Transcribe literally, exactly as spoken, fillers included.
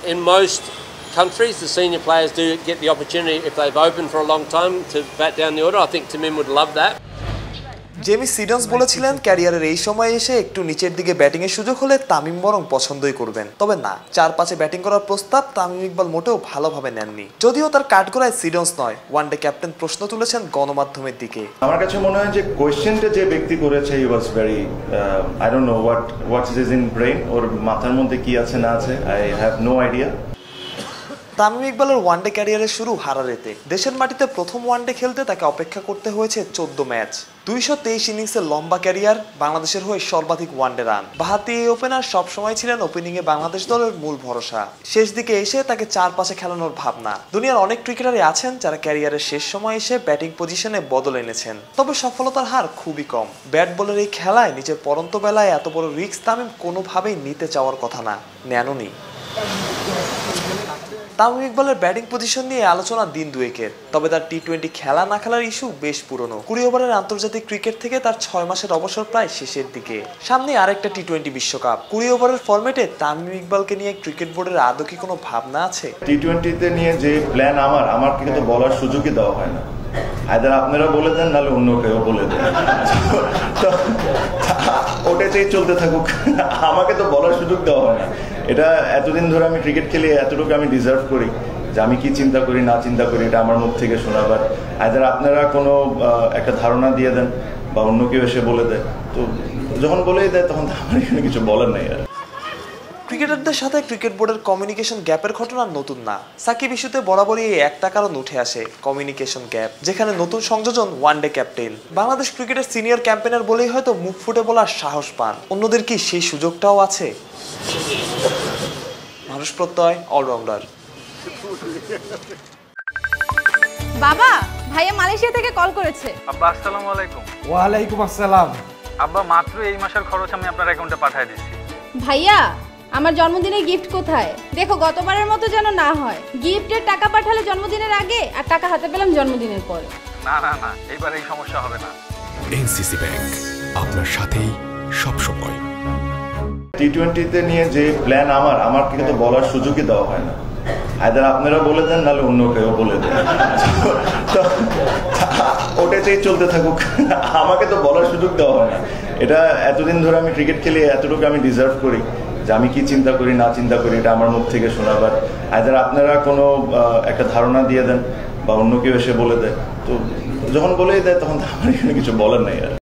In most countries, the senior players do get the opportunity, if they've opened for a long time, to bat down the order. I think Tamim would love that. Jamie Siddons বলেছিলেন ক্যারিয়ারের এই সময় এসে একটু নিচের দিকে batting এর সুযোগ হলে তামিম বরং পছন্দই করবেন, তবে না, চার পাঁচে ব্যাটিং করার প্রস্তাব তামিম ইকবাল মোটেও ভালোভাবে নেননি। যদিও তার কাঠগড়ায় সিডন্স নয়, ওয়ানডে ক্যাপ্টেন প্রশ্ন তুলেছেন গণমাধ্যমের দিকে। আমার কাছে মনে হয় যে কোয়েশ্চেনটা যে ব্যক্তি করেছে he was very I don't know what what is in brain, ওর মাথার মধ্যে কি আছে না আছে, I have no idea. Tamim ইকবালের ওয়ানডে ক্যারিয়ারের শুরু হারারেতে। দেশের মাটিতে প্রথম ওয়ানডে খেলতে তাকে অপেক্ষা করতে হয়েছে চোদ্দ ম্যাচ, দুইশো তেইশ ইনিংসের লম্বা ক্যারিয়ার, বাংলাদেশের হয়ে সর্বাধিক ওয়ানডে রান। বাহাতি এই ওপেনার সবসময় ছিলেন ওপেনিংয়ে বাংলাদেশ দলের মূল ভরসা। শেষ দিকে এসে তাকে চার পাশে খেলানোর ভাবনা। দুনিয়ার অনেক ক্রিকেটারই আছেন যারা ক্যারিয়ারের শেষ সময় এসে ব্যাটিং পজিশনে বদল এনেছেন, তবে সফলতার হার খুবই কম। ব্যাট বলের এই খেলায় নিজের পরন্ত বেলায় এত বড় রিস্ক তামিম কোনোভাবেই নিতে চাওয়ার কথা না, নেননি। তামিম ইকবালের ব্যাটিং পজিশন নিয়ে আলোচনা দিন দুয়েকের, তবে তার টি টোয়েন্টি খেলা না খেলার ইস্যু বেশ পুরনো। কুড়ি ওভারের আন্তর্জাতিক ক্রিকেট থেকে তার ছয় মাসের অবসর প্রায় শেষের দিকে। সামনে আরেকটা টি টোয়েন্টি বিশ্বকাপ। কুড়ি ওভারের ফরম্যাটে তামিম ইকবালকে নিয়ে ক্রিকেট বোর্ডের আদৌ কি কোনো ভাবনা আছে? টি টোয়েন্টিতে নিয়ে যে প্ল্যান আমার আমার কিন্তু বলার সুযোগই দেওয়া হয় না। আইদার আপনারা বলে দেন, নাহলে অন্য কেউ বলে দেন, ওটাতেই চলতে থাকুক, আমাকে তো বলার সুযোগ দেওয়া হয় না। এটা এতদিন ধরে আমি ক্রিকেট খেলি, এতটুকু আমি ডিজার্ভ করি যে আমি কি চিন্তা করি না চিন্তা করি এটা আমার মুখ থেকে শোনাবার। আইদার আপনারা কোনো একটা ধারণা দিয়ে দেন বা অন্য কেউ এসে বলে দেয়, তো যখন বলেই দেয় তখন তো আমার এখানে কিছু বলার নেই। আর ক্রিকেটারদের সাথে ক্রিকেট বোর্ডের কমিউনিকেশন গ্যাপের ঘটনা নতুন না। সাকিব ইস্যুতে বরাবরই এই একটা কারণ উঠে আসে, কমিউনিকেশন গ্যাপ, যেখানে নতুন সংযোজন ওয়ানডে ক্যাপ্টেন। বাংলাদেশ ক্রিকেটের সিনিয়র ক্যাম্পেনার বলেই হয়তো মুখ ফুটে বলার সাহস পান, অন্যদের কি সেই সুযোগটাও আছে? মানুষ প্রত্যয়, অলরাউন্ডার। বাবা, ভাইয়া মালয়েশিয়া থেকে কল করেছে। আব্বা আসসালামু আলাইকুম। ওয়ালাইকুম আসসালাম। আব্বা মাত্র এই মাসের খরচ আমি আপনার অ্যাকাউন্টে পাঠিয়ে দিচ্ছি। ভাইয়া, আমার জন্মদিনের গিফট কোথায়? দেখো গতবারের মতো যেন না হয়, গিফটের টাকা পাঠালে জন্মদিনের আগে আর টাকা হাতে পেলাম জন্মদিনের পর। না না না, এইবার এই সমস্যা হবে না। এনসিসি ব্যাংক, আপনার সাথেই সব সময়। টি টোয়েন্টিতে নিয়ে যে প্ল্যান আমার আমার কিন্তু বলার সুযোগই দেওয়া হয় না। আইদার আপনারা বলে দেন, নাহলে অন্য কেউ বলে দেন, ওটাতেই চলতে থাকুক, আমাকে তো বলার সুযোগ দেওয়া হয় না। এটা এতদিন ধরে আমি ক্রিকেট খেলি, এতটুকু আমি ডিজার্ভ করি যে আমি কি চিন্তা করি না চিন্তা করি এটা আমার মুখ থেকে শোনাবার। আইদার আপনারা কোনো একটা ধারণা দিয়ে দেন বা অন্য কেউ এসে বলে দেয়, তো যখন বলেই দেয় তখন তো আমার এখানে কিছু বলার নেই। আর